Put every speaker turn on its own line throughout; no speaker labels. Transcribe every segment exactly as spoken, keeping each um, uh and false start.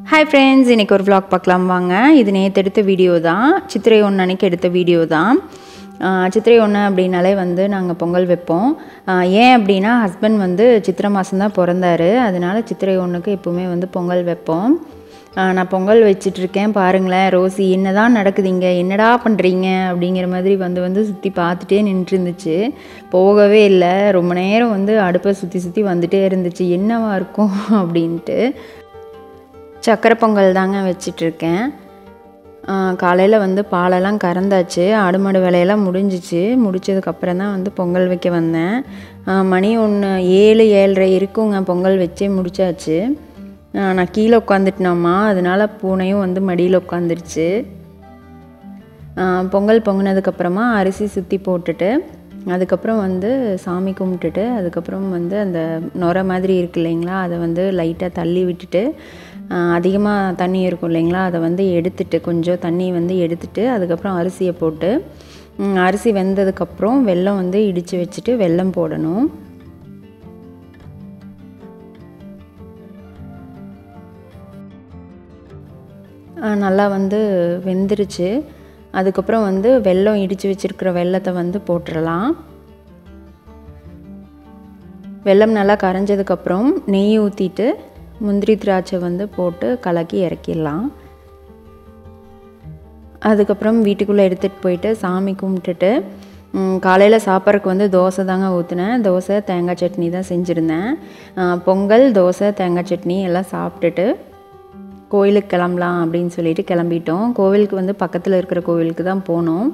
Hi friends, இன்னைக்கு ஒரு vlog பார்க்கலாம் வாங்க. இது நேத்து எடுத்த வீடியோ தான். சித்திரை ஒன்று அன்னைக்கு எடுத்த வீடியோ தான். சித்திரை ஒன்று அப்படினாலே வந்து நாங்க பொங்கல் வைப்போம். ஏன் அப்படினா ஹஸ்பண்ட் வந்து சித்திரை மாசம் தான் பிறந்தாரு. அதனால சித்திரை ஒன்றுக்கு எப்பவுமே வந்து பொங்கல் வைப்போம். நான் பொங்கல் வச்சிட்டு இருக்கேன் பாருங்களேன். ரோசி என்னதான் நடக்குதுங்க? என்னடா பண்றீங்க? அப்படிங்கிற மாதிரி வந்து வந்து சுத்தி பார்த்துட்டே நின்னுட்டு இருந்துச்சு. போகவே இல்ல. ரொம்ப நேரம் வந்து அடுப்பை சுத்தி சுத்தி வந்துட்டே இருந்துச்சு. என்னவா இருக்கும் அப்படின்ட்டு. சக்கரை பொங்கல் தாங்க வச்சிட்டு இருக்கேன். காலையில வந்து பாலெல்லாம் கறந்தாச்சு. ஆடு மாடு வேலையெல்லாம் முடிஞ்சிச்சு. முடிச்சதுக்கு அப்புறம் தான் வந்து பொங்கல் வைக்க வந்தேன். மணி ஒன்று ஏழு ஏழரை இருக்குங்க. பொங்கல் வச்சே முடிச்சாச்சு. நான் கீழே உட்காந்துட்டேனாம்மா, அதனால பூனையும் வந்து மடியில் உட்காந்துருச்சு. பொங்கல் பொங்கினதுக்கப்புறமா அரிசி சுற்றி போட்டுட்டு அதுக்கப்புறம் வந்து சாமி கும்பிட்டுட்டு அதுக்கப்புறம் வந்து அந்த நுரை மாதிரி இருக்கு இல்லைங்களா, அதை வந்து லைட்டாக தள்ளி விட்டுட்டு அதிகமாக தண்ணி இருக்கும் இல்லைங்களா, அதை வந்து எடுத்துட்டு கொஞ்சம் தண்ணி வந்து எடுத்துட்டு அதுக்கப்புறம் அரிசியை போட்டு அரிசி வெந்ததுக்கப்புறம் வெல்லம் வந்து இடித்து வச்சுட்டு வெல்லம் போடணும். நல்லா வந்து வெந்துருச்சு. அதுக்கப்புறம் வந்து வெல்லம் இடித்து வச்சுருக்கிற வெல்லத்தை வந்து போட்டுடலாம். வெல்லம் நல்லா கரைஞ்சதுக்கப்புறம் நெய் ஊற்றிட்டு முந்திரி திராட்சை வந்து போட்டு கலக்கி இறக்கிடலாம். அதுக்கப்புறம் வீட்டுக்குள்ளே எடுத்துகிட்டு போயிட்டு சாமி கும்பிட்டுட்டு காலையில் சாப்பிட்றதுக்கு வந்து தோசை தாங்க ஊற்றினேன். தோசை தேங்காய் சட்னி தான் செஞ்சுருந்தேன். பொங்கல் தோசை தேங்காய் சட்னி எல்லாம் சாப்பிட்டுட்டு கோயிலுக்கு கிளம்பலாம் அப்படின்னு சொல்லிட்டு கிளம்பிட்டோம். கோவிலுக்கு வந்து பக்கத்தில் இருக்கிற கோவிலுக்கு தான் போனோம்.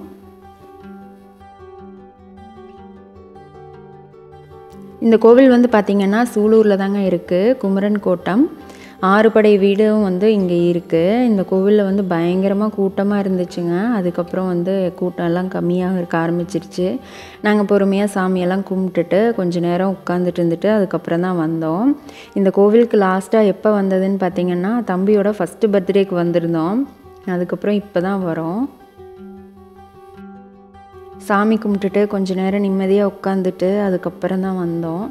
இந்த கோவில் வந்து பார்த்திங்கன்னா சூலூரில் தாங்க இருக்குது. குமரன் கோட்டம் ஆறுபடை வீடும் வந்து இங்கே இருக்குது. இந்த கோவிலில் வந்து பயங்கரமாக கூட்டமாக இருந்துச்சுங்க. அதுக்கப்புறம் வந்து கூட்டம் எல்லாம் கம்மியாக இருக்க ஆரம்பிச்சிருச்சு. நாங்கள் பொறுமையாக சாமியெல்லாம் கும்பிட்டுட்டு கொஞ்சம் நேரம் உட்காந்துட்டு இருந்துட்டு அதுக்கப்புறம் தான் வந்தோம். இந்த கோவிலுக்கு லாஸ்ட்டாக எப்போ வந்ததுன்னு பார்த்திங்கன்னா தம்பியோட ஃபஸ்ட்டு பர்த்டேக்கு வந்திருந்தோம். அதுக்கப்புறம் இப்போ தான் வரோம். சாமி கும்பிட்டுட்டு கொஞ்சம் நேரம் நிம்மதியாக உட்காந்துட்டு அதுக்கப்புறம் தான் வந்தோம்.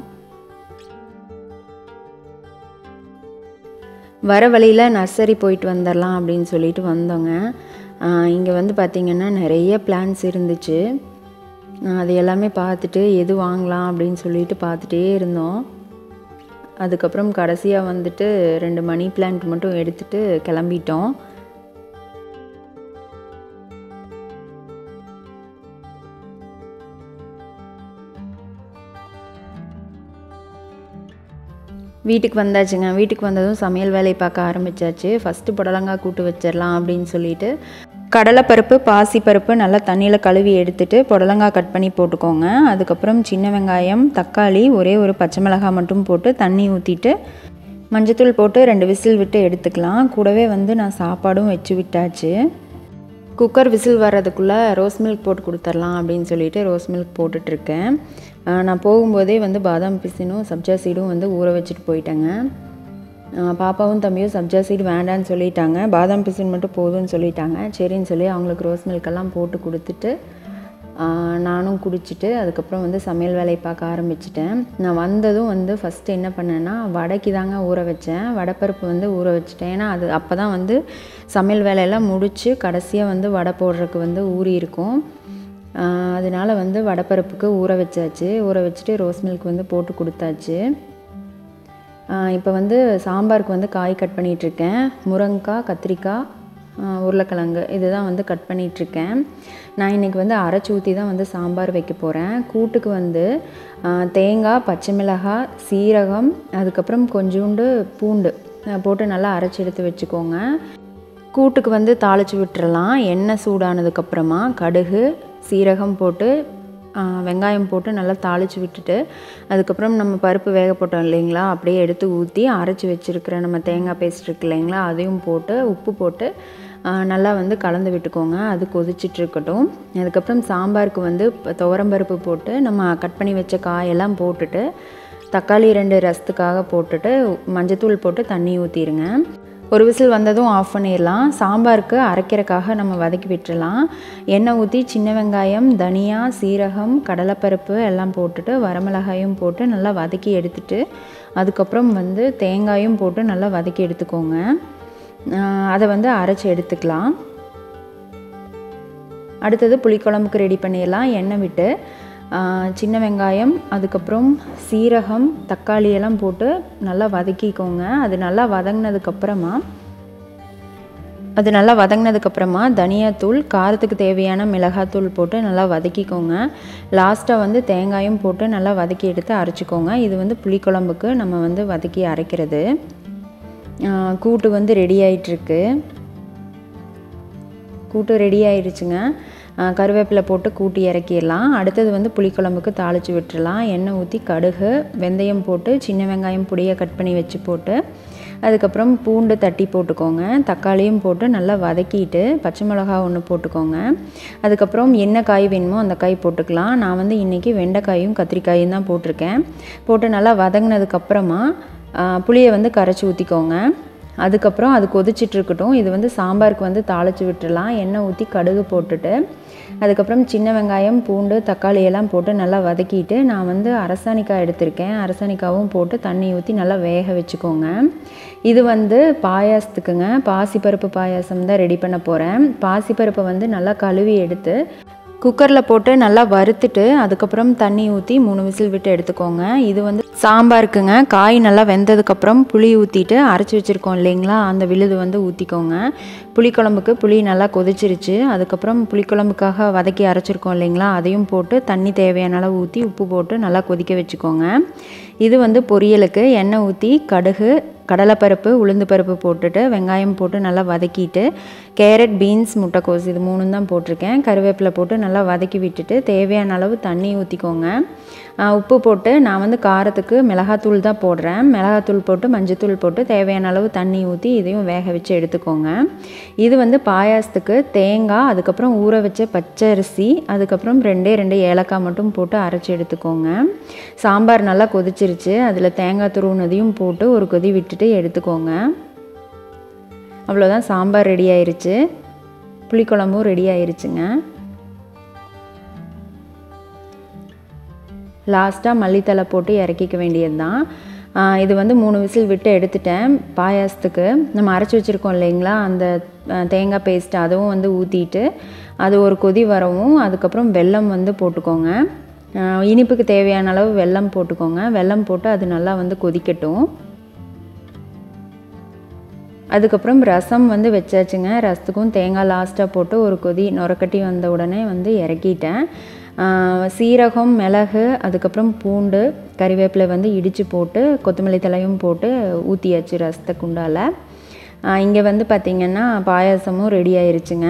வர வழியில் நர்சரி போயிட்டு வந்துடலாம் அப்படின்னு சொல்லிட்டு வந்தோங்க. இங்கே வந்து பார்த்திங்கன்னா நிறைய பிளான்ஸ் இருந்துச்சு. அது எல்லாமே பார்த்துட்டு எது வாங்கலாம் அப்படின்னு சொல்லிட்டு பார்த்துட்டே இருந்தோம். அதுக்கப்புறம் கடைசியாக வந்துட்டு ரெண்டு மணி பிளான்ட் மட்டும் எடுத்துகிட்டு கிளம்பிட்டோம். வீட்டுக்கு வந்தாச்சுங்க. வீட்டுக்கு வந்ததும் சமையல் வேலையை பார்க்க ஆரம்பித்தாச்சு. ஃபஸ்ட்டு புடலங்காய் கூட்டு வச்சிடலாம் அப்படின்னு சொல்லிட்டு கடலைப்பருப்பு பாசிப்பருப்பு நல்லா தண்ணியில் கழுவி எடுத்துகிட்டு புடலங்காய் கட் பண்ணி போட்டுக்கோங்க. அதுக்கப்புறம் சின்ன வெங்காயம் தக்காளி ஒரே ஒரு பச்சை மிளகாய் மட்டும் போட்டு தண்ணி ஊற்றிட்டு மஞ்சத்தூள் போட்டு ரெண்டு விசில் விட்டு எடுத்துக்கலாம். கூடவே வந்து நான் சாப்பாடும் வச்சு விட்டாச்சு. குக்கர் விசில் வர்றதுக்குள்ளே ரோஸ் மில்க் போட்டு கொடுத்துர்லாம் அப்படின்னு சொல்லிட்டு ரோஸ் மில்க் போட்டுட்ருக்கேன். நான் போகும்போதே வந்து பாதாம் பிசினும் சப்ஜா சீடும் வந்து ஊற வச்சுட்டு போயிட்டேங்க. பாப்பாவும் தம்பியும் சப்ஜா சீடு வேண்டான்னு சொல்லிட்டாங்க. பாதாம் பிசின் மட்டும் போதும்னு சொல்லிட்டாங்க. சரின்னு சொல்லி அவங்களுக்கு ரோஸ் மில்கெல்லாம் போட்டு கொடுத்துட்டு நானும் குடிச்சிட்டு அதுக்கப்புறம் வந்து சமையல் வேலையை பார்க்க ஆரம்பிச்சிட்டேன். நான் வந்ததும் வந்து ஃபஸ்ட்டு என்ன பண்ணேன்னா வடைக்கு தாங்க ஊற வச்சேன். வடைப்பருப்பு வந்து ஊற வச்சுட்டேன். ஏன்னா அது அப்போ தான் வந்து சமையல் வேலையெல்லாம் முடித்து கடைசியாக வந்து வடை போடுறதுக்கு வந்து ஊறி இருக்கும். அதனால் வந்து வடைப்பருப்புக்கு ஊற வச்சாச்சு. ஊற வச்சுட்டு ரோஸ் மில்க் வந்து போட்டு கொடுத்தாச்சு. இப்போ வந்து சாம்பாருக்கு வந்து காய் கட் பண்ணிகிட்ருக்கேன். முருங்கைக்காய் கத்திரிக்காய் உருளைக்கிழங்கு இதுதான் வந்து கட் பண்ணிகிட்ருக்கேன். நான் இன்றைக்கி வந்து அரைச்சி ஊற்றி தான் வந்து சாம்பார் வைக்க போகிறேன். கூட்டுக்கு வந்து தேங்காய் பச்சை மிளகாய் சீரகம் அதுக்கப்புறம் கொஞ்சோண்டு பூண்டு போட்டு நல்லா அரைச்சி எடுத்து வச்சுக்கோங்க. கூட்டுக்கு வந்து தாளித்து விட்டுறலாம். எண்ணெய் சூடானதுக்கப்புறமா கடுகு சீரகம் போட்டு வெங்காயம் போட்டு நல்லா தாளித்து விட்டுட்டு அதுக்கப்புறம் நம்ம பருப்பு வேக போட்டோம் இல்லைங்களா, அப்படியே எடுத்து ஊற்றி அரைச்சி வச்சுருக்கிற நம்ம தேங்காய் பேஸ்ட் இருக்கு இல்லைங்களா, அதையும் போட்டு உப்பு போட்டு நல்லா வந்து கலந்து விட்டுக்கோங்க. அது கொதிச்சிட்ருக்கட்டும். அதுக்கப்புறம் சாம்பாருக்கு வந்து துவரம்பருப்பு போட்டு நம்ம கட் பண்ணி வச்ச காயெல்லாம் போட்டுட்டு தக்காளி ரெண்டு ரசத்துக்காக போட்டுட்டு மஞ்சத்தூள் போட்டு தண்ணி ஊற்றிடுங்க. ஒரு விசில் வந்ததும் ஆஃப் பண்ணிடலாம். சாம்பாருக்கு அரைக்கிறக்காக நம்ம வதக்கி விட்டுடலாம். எண்ணெய் ஊற்றி சின்ன வெங்காயம் தனியா சீரகம் கடலைப்பருப்பு எல்லாம் போட்டுட்டு வரமிளகாயும் போட்டு நல்லா வதக்கி எடுத்துட்டு அதுக்கப்புறம் வந்து தேங்காயும் போட்டு நல்லா வதக்கி எடுத்துக்கோங்க. அதை வந்து அரைச்சி எடுத்துக்கலாம். அடுத்தது புளிக்குழம்புக்கு ரெடி பண்ணிடலாம். எண்ணெய் விட்டு சின்ன வெங்காயம், அதுக்கப்புறம் சீரகம், தக்காளி எல்லாம் போட்டு நல்லா வதக்கிக்கோங்க. அது நல்லா வதங்கினதுக்கப்புறமா அது நல்லா வதங்கினதுக்கப்புறமா தனியாத்தூள், காரத்துக்கு தேவையான மிளகாத்தூள் போட்டு நல்லா வதக்கிக்கோங்க. லாஸ்ட்டாக வந்து தேங்காயும் போட்டு நல்லா வதக்கி எடுத்து அரைச்சிக்கோங்க. இது வந்து புளிக்குழம்புக்கு நம்ம வந்து வதக்கி அரைக்கிறது. கூட்டு வந்து ரெடி ஆகிட்டுருக்கு. கூட்டு ரெடி ஆயிடுச்சுங்க. கருவேப்பிலை போட்டு கூட்டி இறக்கிடலாம். அடுத்தது வந்து புளிக்குழம்புக்கு தாளித்து விட்டுடலாம். எண்ணெய் ஊற்றி கடுகு, வெந்தயம் போட்டு சின்ன வெங்காயம் பொடியை கட் பண்ணி வச்சு போட்டு அதுக்கப்புறம் பூண்டு தட்டி போட்டுக்கோங்க. தக்காளியும் போட்டு நல்லா வதக்கிட்டு பச்சை மிளகா ஒன்று போட்டுக்கோங்க. அதுக்கப்புறம் என்ன காய் வேணுமோ அந்த காய் போட்டுக்கலாம். நான் வந்து இன்றைக்கி வெண்டைக்காயும் கத்திரிக்காயும் தான் போட்டிருக்கேன். போட்டு நல்லா வதங்கினதுக்கப்புறமா புளியை வந்து கரைச்சி ஊற்றிக்கோங்க. அதுக்கப்புறம் அது கொதிச்சிட்ருக்கட்டும். இது வந்து சாம்பாருக்கு வந்து தாளித்து விட்டுடலாம். எண்ணெய் ஊற்றி கடுகு போட்டுட்டு அதுக்கப்புறம் சின்ன வெங்காயம், பூண்டு, தக்காளி எல்லாம் போட்டு நல்லா வதக்கிட்டு நான் வந்து அரசாணிக்காய் எடுத்திருக்கேன். அரசாணிக்காவும் போட்டு தண்ணி ஊற்றி நல்லா வேக வச்சுக்கோங்க. இது வந்து பாயாசத்துக்குங்க. பாசிப்பருப்பு பாயாசம் தான் ரெடி பண்ண போகிறேன். பாசிப்பருப்பை வந்து நல்லா கழுவி எடுத்து குக்கரில் போட்டு நல்லா வறுத்துட்டு அதுக்கப்புறம் தண்ணி ஊற்றி மூணு விசில் விட்டு எடுத்துக்கோங்க. இது வந்து சாம்பாருக்குங்க. காய் நல்லா வெந்ததுக்கப்புறம் புளி ஊற்றிட்டு அரைச்சி வச்சுருக்கோம் இல்லைங்களா, அந்த விழுது வந்து ஊற்றிக்கோங்க. புளிக்குழம்புக்கு புளி நல்லா கொதிச்சிருச்சு. அதுக்கப்புறம் புளிக்குழம்புக்காக வதக்கி அரைச்சிருக்கோம் இல்லைங்களா, அதையும் போட்டு தண்ணி தேவையான அளவு ஊற்றி உப்பு போட்டு நல்லா கொதிக்க வச்சுக்கோங்க. இது வந்து பொரியலுக்கு எண்ணெய் ஊற்றி கடுகு, கடலைப்பருப்பு, உளுந்து பருப்பு போட்டுட்டு வெங்காயம் போட்டு நல்லா வதக்கிட்டு கேரட், பீன்ஸ், முட்டைக்கோஸ் இது மூணும் தான் போட்டிருக்கேன். கருவேப்பிலை போட்டு நல்லா வதக்கி விட்டுட்டு தேவையான அளவு தண்ணி ஊற்றிக்கோங்க. உப்பு போட்டு நான் வந்து காரத்துக்கு மிளகாத்தூள் தான் போடுறேன். மிளகாத்தூள் போட்டு மஞ்சத்தூள் போட்டு தேவையான அளவு தண்ணி ஊற்றி இதையும் வேக வச்சு எடுத்துக்கோங்க. இது வந்து பாயாசத்துக்கு தேங்காய், அதுக்கப்புறம் ஊற வச்ச பச்சரிசி, அதுக்கப்புறம் ரெண்டே ரெண்டு ஏலக்காய் மட்டும் போட்டு அரைச்சி எடுத்துக்கோங்க. சாம்பார் நல்லா கொதிச்சிருச்சு. அதில் தேங்காய் துருவுனதையும் போட்டு ஒரு கொதி விட்டுட்டு எடுத்துக்கோங்க. அவ்வளோதான், சாம்பார் ரெடி ஆயிருச்சு. புளிக்குழம்பும் ரெடி ஆயிருச்சுங்க. லாஸ்ட்டாக மல்லித்தலை போட்டு இறக்கிக்க வேண்டியது தான். இது வந்து மூணு விசில் விட்டு எடுத்துட்டேன். பாயாசத்துக்கு நம்ம அரைச்சி வச்சுருக்கோம் இல்லைங்களா, அந்த தேங்காய் பேஸ்ட் அதுவும் வந்து ஊற்றிட்டு அது ஒரு கொதி வரவும் அதுக்கப்புறம் வெல்லம் வந்து போட்டுக்கோங்க. இனிப்புக்கு தேவையான அளவு வெல்லம் போட்டுக்கோங்க. வெல்லம் போட்டு அது நல்லா வந்து கொதிக்கட்டும். அதுக்கப்புறம் ரசம் வந்து வச்சாச்சுங்க. ரசத்துக்கும் தேங்காய் லாஸ்ட்டாக போட்டு ஒரு கொதி நுரக்கட்டி வந்த உடனே வந்து இறக்கிட்டேன். சீரகம், மிளகு, அதுக்கப்புறம் பூண்டு, கறிவேப்பிலை வந்து இடித்து போட்டு கொத்தமல்லி தலையும் போட்டு ஊற்றியாச்சு ரசத்தை குண்டால். இங்கே வந்து பார்த்திங்கன்னா பாயாசமும் ரெடி ஆயிருச்சுங்க.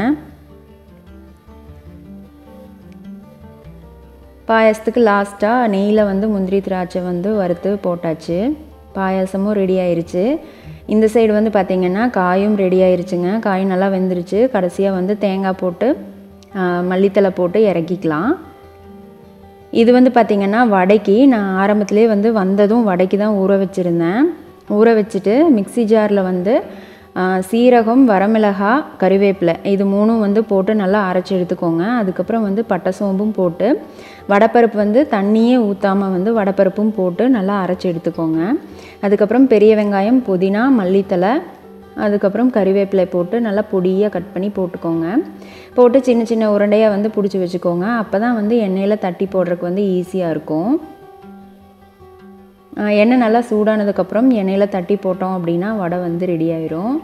பாயாசத்துக்கு லாஸ்ட்டாக நெய்யில் வந்து முந்திரி திராட்சை வந்து வறுத்து போட்டாச்சு. பாயாசமும் ரெடி ஆயிருச்சு. இந்த சைடு வந்து பார்த்திங்கன்னா காயும் ரெடி ஆயிருச்சுங்க. காய் நல்லா வெந்துருச்சு. கடைசியாக வந்து தேங்காய் போட்டு மல்லித்தலை போட்டு இறக்கிக்கலாம். இது வந்து பார்த்திங்கன்னா வடைக்கு நான் ஆரம்பத்திலே வந்து வந்ததும் வடைக்கு தான் ஊற வச்சுருந்தேன். ஊற வச்சுட்டு மிக்சி ஜாரில் வந்து சீரகம், வரமிளகாய், கறிவேப்பிலை இது மூணும் வந்து போட்டு நல்லா அரைச்சி எடுத்துக்கோங்க. அதுக்கப்புறம் வந்து பட்டை சோம்பும் போட்டு வடைப்பருப்பு வந்து தண்ணியே ஊற்றாமல் வந்து வடைப்பருப்பும் போட்டு நல்லா அரைச்சி எடுத்துக்கோங்க. அதுக்கப்புறம் பெரிய வெங்காயம், புதினா, மல்லித்தலை, அதுக்கப்புறம் கறிவேப்பிலை போட்டு நல்லா பொடியாக கட் பண்ணி போட்டுக்கோங்க. போட்டு சின்ன சின்ன உருண்டையாக வந்து பிடிச்சி வச்சுக்கோங்க. அப்போ தான் வந்து எண்ணெயில் தட்டி போடுறதுக்கு வந்து ஈஸியாக இருக்கும். எண்ணெய் நல்லா சூடானதுக்கப்புறம் எண்ணெயில் தட்டி போட்டோம் அப்படின்னா வடை வந்து ரெடி ஆயிரும்.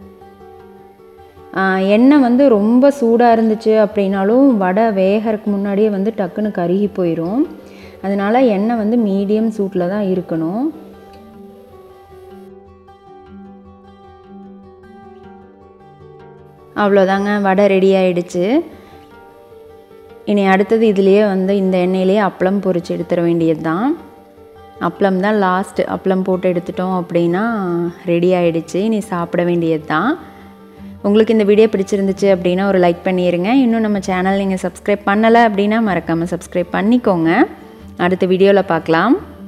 எண்ணெய் வந்து ரொம்ப சூடாக இருந்துச்சு அப்படின்னாலும் வடை வேகிறதுக்கு முன்னாடியே வந்து டக்குன்னு கருகி போயிடும். அதனால் எண்ணெய் வந்து மீடியம் சூட்டில் தான் இருக்கணும். அவ்வளோதாங்க, வடை ரெடி ஆயிடுச்சு. இனி அடுத்தது இதுலேயே வந்து இந்த எண்ணெயிலேயே அப்பளம் பொரிச்சு எடுத்துட வேண்டியது தான். அப்பளம் தான் லாஸ்ட்டு. அப்பளம் போட்டு எடுத்துட்டோம் அப்படின்னா ரெடி ஆகிடுச்சு. இனி சாப்பிட வேண்டியது தான். உங்களுக்கு இந்த வீடியோ பிடிச்சிருந்துச்சு அப்படின்னா ஒரு லைக் பண்ணிடுங்க. இன்னும் நம்ம சேனல் நீங்கள் சப்ஸ்கிரைப் பண்ணலை அப்படின்னா மறக்காமல் சப்ஸ்கிரைப் பண்ணிக்கோங்க. அடுத்த வீடியோவில் பார்க்கலாம்.